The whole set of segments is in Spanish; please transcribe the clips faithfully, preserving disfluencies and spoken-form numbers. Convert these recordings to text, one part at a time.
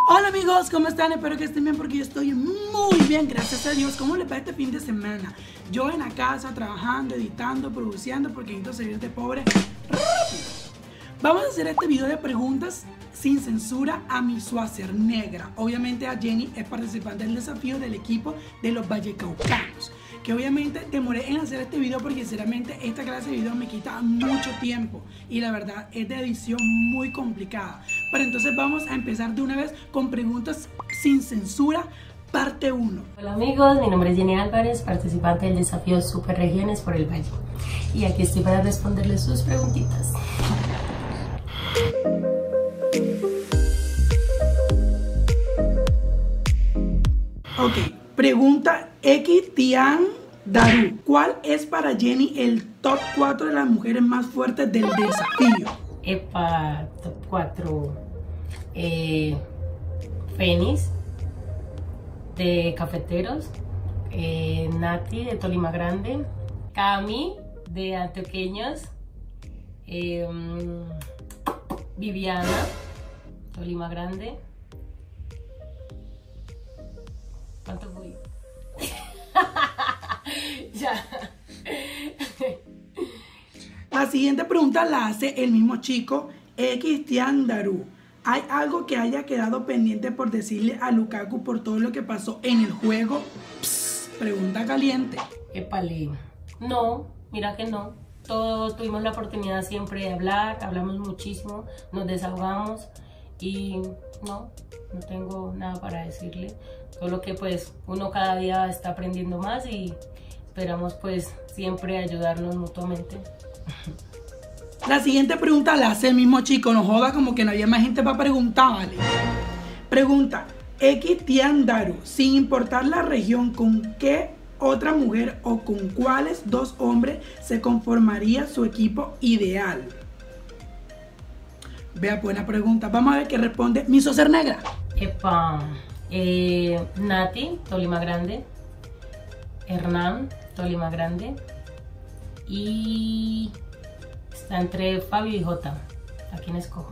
Hola amigos, ¿cómo están? Espero que estén bien porque yo estoy muy bien, gracias a Dios. ¿Cómo les va este fin de semana? Yo en la casa, trabajando, editando, produciendo porque necesito salir de pobre rápido. Vamos a hacer este video de preguntas sin censura a mi Schwarzenegger. Obviamente a Jenny es participante del desafío del equipo de los vallecaucanos. Que obviamente demoré en hacer este video porque sinceramente esta clase de video me quita mucho tiempo y la verdad es de edición muy complicada. Pero entonces vamos a empezar de una vez con preguntas sin censura, parte uno. Hola amigos, mi nombre es Jenny Álvarez, participante del desafío Super Regiones por el Valle. Y aquí estoy para responderles sus preguntitas. Ok, pregunta X Tian Daru. ¿Cuál es para Jenny el top cuatro de las mujeres más fuertes del desafío? Epa, top cuatro. Eh, Fénix, de Cafeteros. Eh, Nati, de Tolima Grande. Cami, de Antioqueños. Eh, Viviana, Tolima Grande. ¿Cuánto fui? Ya. La siguiente pregunta la hace el mismo chico, X Tian Daru. ¿Hay algo que haya quedado pendiente por decirle a Lukaku por todo lo que pasó en el juego? Psst, pregunta caliente. Epale. No, mira que no. Todos tuvimos la oportunidad siempre de hablar, hablamos muchísimo, nos desahogamos y no, no tengo nada para decirle. Solo que pues uno cada día está aprendiendo más y esperamos pues siempre ayudarnos mutuamente. La siguiente pregunta la hace el mismo chico, no joda como que no había más gente para preguntar, ¿vale? Pregunta, X Tian Daru, sin importar la región, ¿con qué otra mujer o con cuáles dos hombres se conformaría su equipo ideal? Vea, buena pregunta. Vamos a ver qué responde mi Schwarzenegger. Epa, eh, Nati, Tolima Grande. Hernán, Tolima Grande. Y está entre Fabio y Jota. ¿A quién escojo?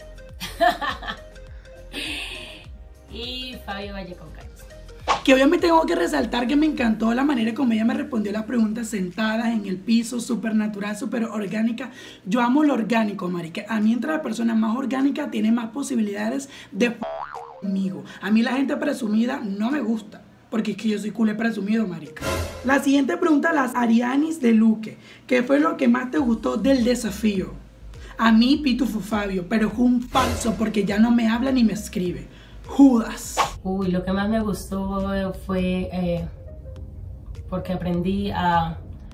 Y Fabio Vallecaucanos. Que obviamente tengo que resaltar que me encantó la manera como ella me respondió las preguntas sentadas en el piso, súper natural, súper orgánica. Yo amo lo orgánico, marica. A mí entre la persona más orgánica tiene más posibilidades de f conmigo. A mí la gente presumida no me gusta, porque es que yo soy culé presumido, marica. La siguiente pregunta la hace Arianis de Luque. ¿Qué fue lo que más te gustó del desafío? A mí, Pitufo Fabio, pero es un falso porque ya no me habla ni me escribe. Judas. Uy, lo que más me gustó fue eh, porque aprendí a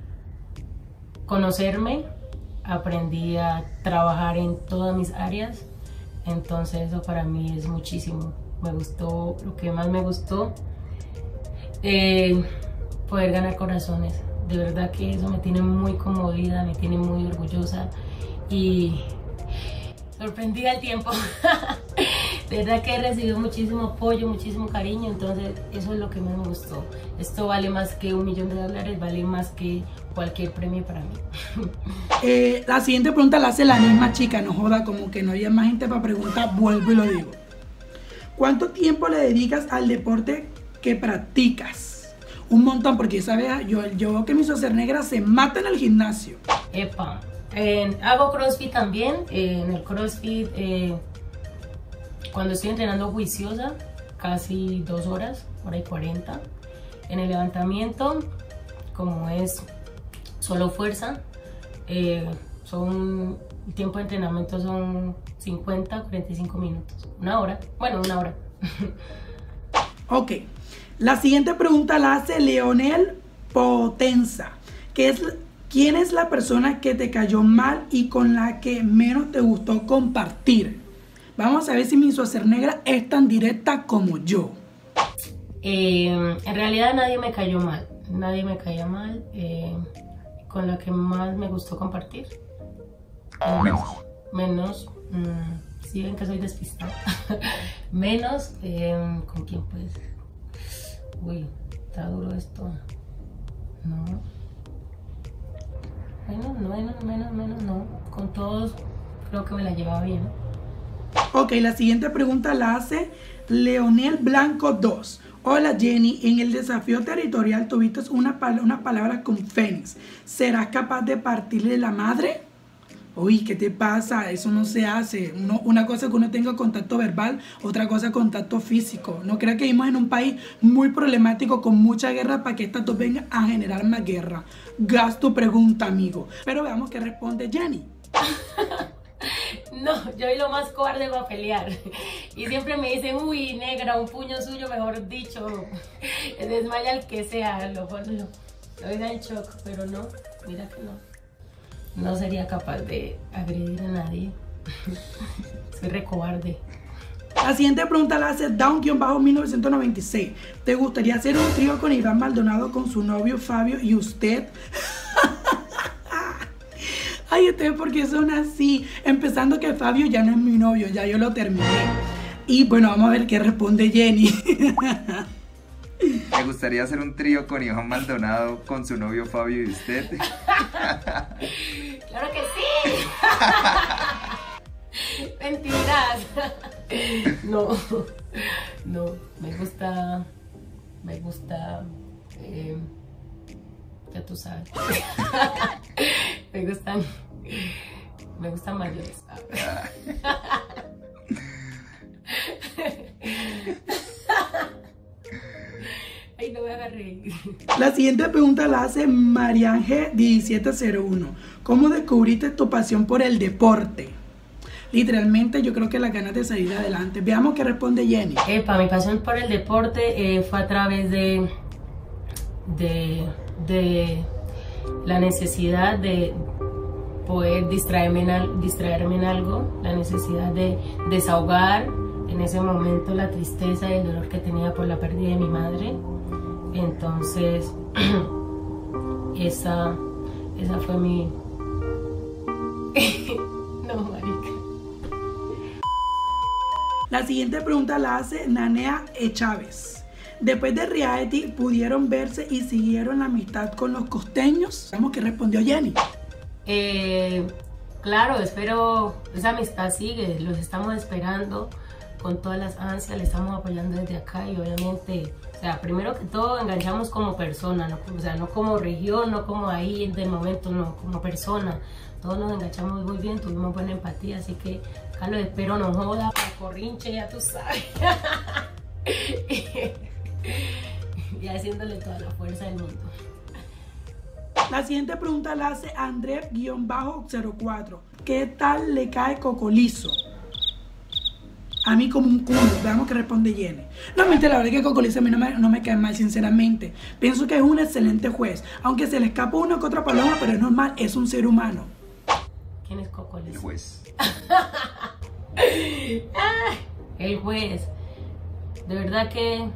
conocerme, aprendí a trabajar en todas mis áreas, entonces eso para mí es muchísimo. Me gustó, lo que más me gustó, eh, poder ganar corazones. De verdad que eso me tiene muy conmovida, me tiene muy orgullosa y sorprendida al tiempo. De verdad que he recibido muchísimo apoyo, muchísimo cariño, entonces eso es lo que más me gustó. Esto vale más que un millón de dólares, vale más que cualquier premio para mí. Eh, la siguiente pregunta la hace la misma chica, no joda, como que no había más gente para preguntar, vuelvo y lo digo. ¿Cuánto tiempo le dedicas al deporte que practicas? Un montón, porque sabes, yo, yo veo que mi Schwarzenegger se mata en el gimnasio. Epa, eh, hago CrossFit también, eh, en el CrossFit... Eh, Cuando estoy entrenando juiciosa, casi dos horas, hora y cuarenta. En el levantamiento, como es solo fuerza, eh, son, el tiempo de entrenamiento son cincuenta, cuarenta y cinco minutos. Una hora, bueno, una hora. Ok, la siguiente pregunta la hace Leonel Potenza, que es, ¿quién es la persona que te cayó mal y con la que menos te gustó compartir? Vamos a ver si mi Schwarzenegger es tan directa como yo. Eh, en realidad nadie me cayó mal, nadie me caía mal. Eh, con la que más me gustó compartir. Menos. Menos, mmm, si ven que soy despistada. Menos, eh, ¿con quién pues? Uy, está duro esto. No. Menos, menos, menos, menos, no. Con todos creo que me la llevaba bien. Ok, la siguiente pregunta la hace Leonel Blanco dos. Hola Jenny, en el desafío territorial tuviste una, pal una palabra con Fénix. ¿Serás capaz de partirle la madre? Uy, ¿qué te pasa? Eso no se hace. Uno, una cosa es que uno tenga contacto verbal, otra cosa contacto físico. No creo que vivimos en un país muy problemático con mucha guerra para que estas dos vengan a generar más guerra. Gas tu pregunta, amigo. Pero veamos qué responde Jenny. No, yo soy lo más cobarde para pelear. Y siempre me dicen, uy, negra, un puño suyo, mejor dicho, desmaya al que sea, lo lo, lo doy en shock, pero no, mira que no. No sería capaz de agredir a nadie. Soy re cobarde. La siguiente pregunta la hace Down-mil novecientos noventa y seis. ¿Te gustaría hacer un trío con Iván Maldonado, con su novio Fabio y usted? Ay, ustedes, ¿por qué son así? Empezando que Fabio ya no es mi novio, ya yo lo terminé. Y bueno, vamos a ver qué responde Jenny. ¿Me gustaría hacer un trío con Iván Maldonado, con su novio Fabio y usted? ¡Claro que sí! Mentiras. No, no, me gusta, me gusta, eh, ya tú sabes. Me gustan, me gustan mayores. Ay, no me hagas reír. La siguiente pregunta la hace Mariange diecisiete cero uno. ¿Cómo descubriste tu pasión por el deporte? Literalmente yo creo que las ganas de salir adelante. Veamos qué responde Jenny. Epa, mi pasión por el deporte eh, fue a través de, de, de la necesidad de poder distraerme en, distraerme en algo, la necesidad de desahogar en ese momento la tristeza y el dolor que tenía por la pérdida de mi madre. Entonces, esa, esa fue mi... No, marica. La siguiente pregunta la hace Nanea E. Chávez. Después de reality, ¿pudieron verse y siguieron la amistad con los costeños? Veamos qué respondió Jenny. Eh, claro, espero, esa amistad sigue, los estamos esperando con todas las ansias, le estamos apoyando desde acá y obviamente, o sea, primero que todo enganchamos como persona, ¿no? O sea, no como región, no como ahí del momento, no, como persona. Todos nos enganchamos muy bien, tuvimos buena empatía, así que acá los espero, no joda, para corrinche, ya tú sabes. Y haciéndole toda la fuerza del mundo. La siguiente pregunta la hace André cero cuatro. ¿Qué tal le cae Cocolizo? A mí como un culo. Veamos qué responde Jenny. No, mentira, la verdad es que Cocolizo a mí no me, no me cae mal, sinceramente. Pienso que es un excelente juez. Aunque se le escapa una que otra paloma, pero es normal, es un ser humano. ¿Quién es Cocolizo? El juez. El juez. De verdad que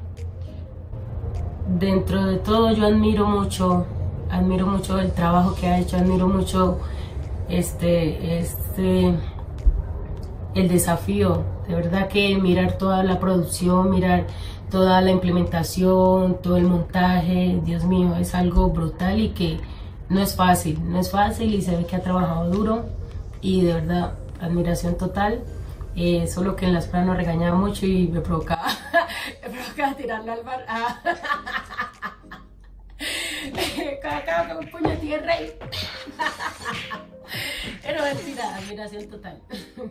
dentro de todo yo admiro mucho, admiro mucho el trabajo que ha hecho, admiro mucho este, este, el desafío. De verdad que mirar toda la producción, mirar toda la implementación, todo el montaje, Dios mío, es algo brutal y que no es fácil, no es fácil y se ve que ha trabajado duro y de verdad, admiración total. Eh, solo que en las pruebas nos regañaba mucho y me provocaba, me provocaba tirarle al bar. Ah. Acá con un puño de tierra y... Pero mentira, admiración total.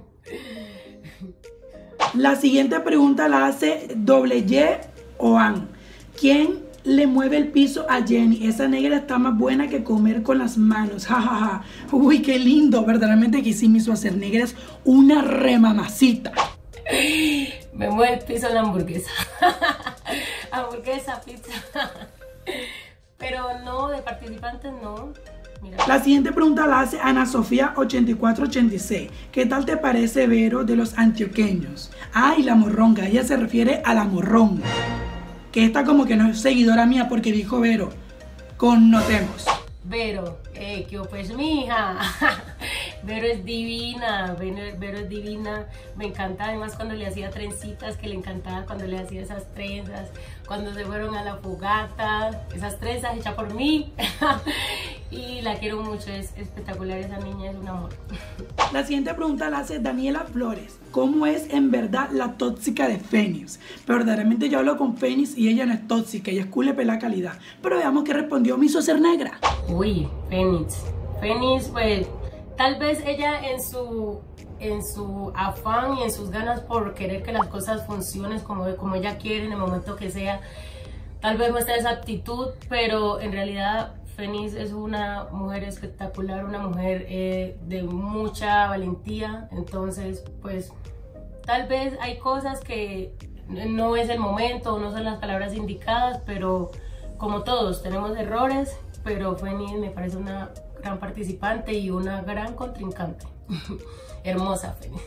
La siguiente pregunta la hace Doble Y Oan. ¿Quién le mueve el piso a Jenny? Esa negra está más buena que comer con las manos. Ja, ja, ja. Uy, qué lindo. Verdaderamente que sí me hizo hacer. Negra es una remamacita. Me mueve el piso la hamburguesa. Hamburguesa, pizza. Pero no, de participantes no. Mira. La siguiente pregunta la hace Ana Sofía ochenta y cuatro ochenta y seis. ¿Qué tal te parece Vero de los antioqueños? Ay, la morronga. Ella se refiere a la morronga. Que esta como que no es seguidora mía porque dijo Vero. Connotemos. Vero, eh, que pues mija. Vero es divina, Vero, Vero es divina. Me encanta además cuando le hacía trencitas, que le encantaba cuando le hacía esas trenzas. Cuando se fueron a la fogata, esas trenzas hechas por mí. y la quiero mucho, es espectacular esa niña, es un amor. La siguiente pregunta la hace Daniela Flores. ¿Cómo es en verdad la tóxica de Fénix? Pero verdaderamente yo hablo con Fénix y ella no es tóxica, ella es cool de la calidad. Pero veamos qué respondió mi ser negra. Uy, Fénix. Fénix, pues, tal vez ella en su, en su afán y en sus ganas por querer que las cosas funcionen como, como ella quiere en el momento que sea, tal vez muestra esa actitud, pero en realidad Fénix es una mujer espectacular, una mujer eh, de mucha valentía. Entonces, pues, tal vez hay cosas que no es el momento, no son las palabras indicadas, pero como todos tenemos errores, pero Fénix me parece una gran participante y una gran contrincante. Hermosa Fénix.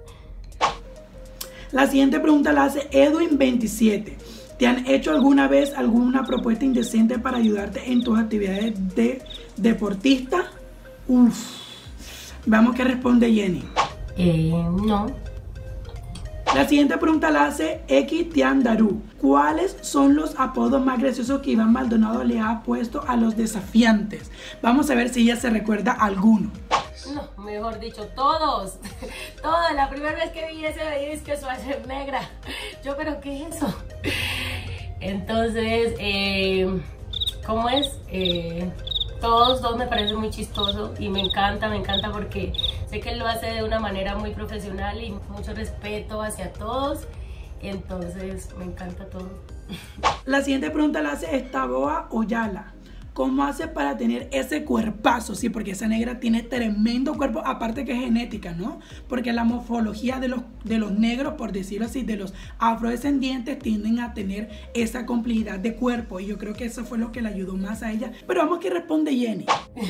La siguiente pregunta la hace Edwin veintisiete. ¿Te han hecho alguna vez alguna propuesta indecente para ayudarte en tus actividades de deportista? Uf. Veamos qué responde Jenny. Eh, no. La siguiente pregunta la hace X Tian Daru. ¿Cuáles son los apodos más graciosos que Iván Maldonado le ha puesto a los desafiantes? Vamos a ver si ella se recuerda alguno. No, mejor dicho, todos. Todos. La primera vez que vi ese veía es que Schwarzenegger negra. Yo, pero ¿qué es eso? Entonces, eh, ¿cómo es? Eh, todos dos me parecen muy chistosos y me encanta, me encanta porque sé que él lo hace de una manera muy profesional y mucho respeto hacia todos. Entonces, me encanta todo. La siguiente pregunta la hace Estaboa Oyala. ¿Cómo hace para tener ese cuerpazo? Sí, porque esa negra tiene tremendo cuerpo, aparte que es genética, ¿no? Porque la morfología de los, de los negros, por decirlo así, de los afrodescendientes, tienden a tener esa complejidad de cuerpo. Y yo creo que eso fue lo que le ayudó más a ella. Pero vamos que responde Jenny.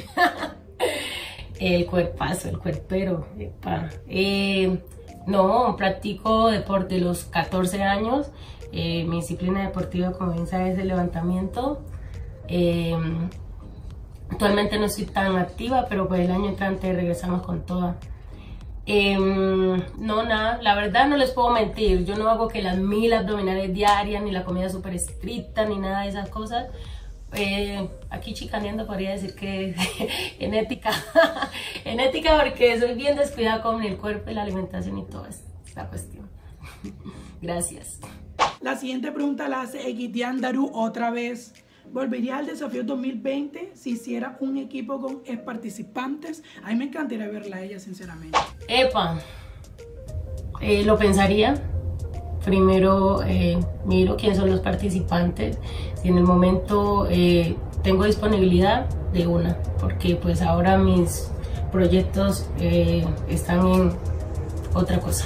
El cuerpazo, el cuerpero. Eh, no, practico deporte de los catorce años. Eh, mi disciplina deportiva, como bien sabes, es el levantamiento. Eh, actualmente no estoy tan activa, pero pues el año entrante regresamos con toda. Eh, no, nada, la verdad no les puedo mentir, yo no hago que las mil abdominales diarias, ni la comida súper estricta, ni nada de esas cosas. Eh, aquí chicaneando podría decir que genética, genética porque soy bien descuidada con el cuerpo y la alimentación y toda esta cuestión. Gracias. La siguiente pregunta la hace Egitian Daru otra vez. ¿Volvería al desafío dos mil veinte si hiciera un equipo con ex participantes? A mí me encantaría verla a ella, sinceramente. Epa, eh, lo pensaría. Primero eh, miro quién son los participantes. Si en el momento eh, tengo disponibilidad, de una. Porque pues ahora mis proyectos eh, están en otra cosa.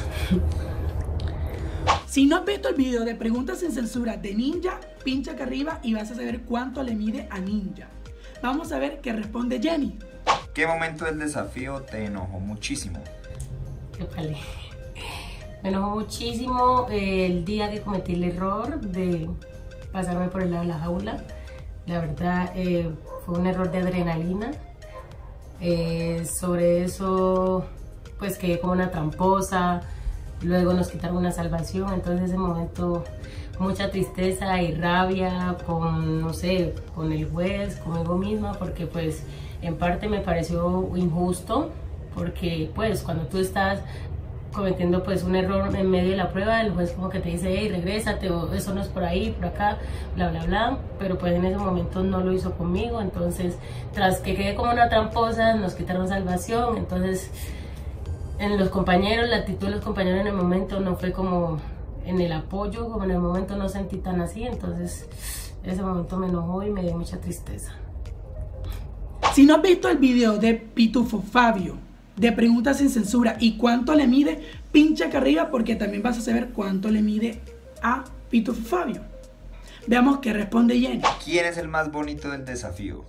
Si no has visto el video de preguntas sin censura de Ninja, pincha acá arriba y vas a saber cuánto le mide a Ninja. Vamos a ver qué responde Jenny. ¿Qué momento del desafío te enojó muchísimo? Épale. Me enojó muchísimo el día que cometí el error de pasarme por el lado de la jaula. La verdad eh, fue un error de adrenalina. Eh, sobre eso pues quedé como una tramposa. Luego nos quitaron una salvación, entonces en ese momento mucha tristeza y rabia con, no sé, con el juez, conmigo misma, porque pues en parte me pareció injusto, porque pues cuando tú estás cometiendo pues un error en medio de la prueba, el juez como que te dice, hey, regrésate, o eso no es por ahí, por acá, bla, bla, bla, pero pues en ese momento no lo hizo conmigo, entonces tras que quedé como una tramposa, nos quitaron salvación, entonces en los compañeros, la actitud de los compañeros en el momento no fue como en el apoyo, como en el momento no sentí tan así, entonces ese momento me enojó y me dio mucha tristeza. Si no has visto el video de Pitufo Fabio, de preguntas sin censura y cuánto le mide, pincha acá arriba porque también vas a saber cuánto le mide a Pitufo Fabio. Veamos qué responde Jenny. ¿Quién es el más bonito del desafío?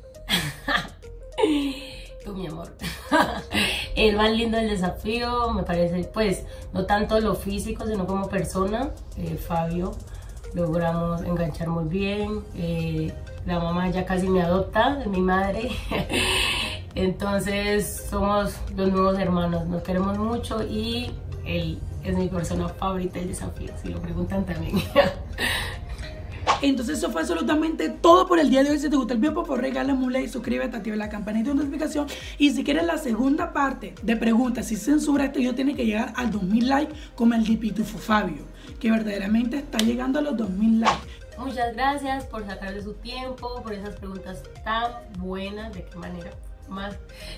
Tú, mi amor. El más lindo del desafío, me parece, pues, no tanto lo físico, sino como persona. Eh, Fabio, logramos enganchar muy bien. Eh, la mamá ya casi me adopta, es mi madre. Entonces, somos los nuevos hermanos, nos queremos mucho y él es mi persona favorita del desafío, si lo preguntan también. Entonces eso fue absolutamente todo por el día de hoy. Si te gustó el video, por favor regálame un like, suscríbete, activa la campanita de notificación. Y si quieres la segunda parte de preguntas, si censura este video tiene que llegar al dos mil likes, como el de Pitufo Fabio, que verdaderamente está llegando a los dos mil likes. Muchas gracias por sacar de su tiempo, por esas preguntas tan buenas. ¿De qué manera? Más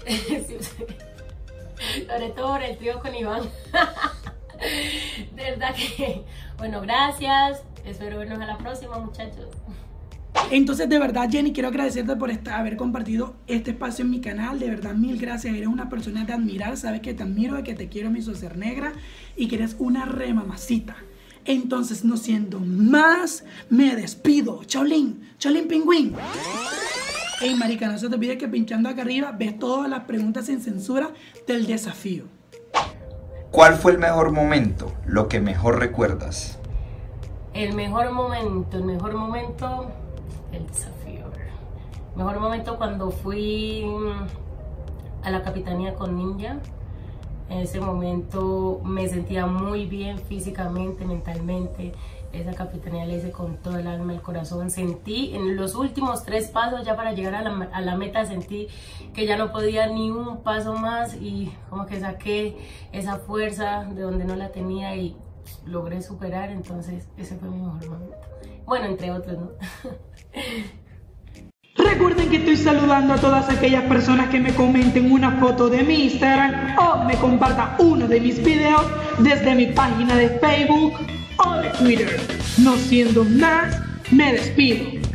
sobre todo por el trío con Iván. De verdad que, bueno, gracias. Espero vernos a la próxima, muchachos. Entonces, de verdad, Jenny, quiero agradecerte por esta, haber compartido este espacio en mi canal. De verdad, mil gracias. Eres una persona de admirar. Sabes que te admiro, de que te quiero, mi socer negra, y que eres una re mamacita. Entonces, no siendo más, me despido. Cholín, Cholín Pingüín. Ey, marica, no se te olvide que pinchando acá arriba ves todas las preguntas sin censura del desafío. ¿Cuál fue el mejor momento? Lo que mejor recuerdas. El mejor momento, el mejor momento del desafío. Mejor momento cuando fui a la capitanía con Ninja. En ese momento me sentía muy bien físicamente, mentalmente. Esa capitanía la hice con todo el alma, el corazón. Sentí en los últimos tres pasos ya para llegar a la, a la meta, sentí que ya no podía ni un paso más y como que saqué esa fuerza de donde no la tenía y logré superar. Entonces ese fue mi mejor momento. Bueno, entre otros, ¿no? Recuerden que estoy saludando a todas aquellas personas que me comenten una foto de mi Instagram o me compartan uno de mis videos desde mi página de Facebook o de Twitter. No siendo más, me despido.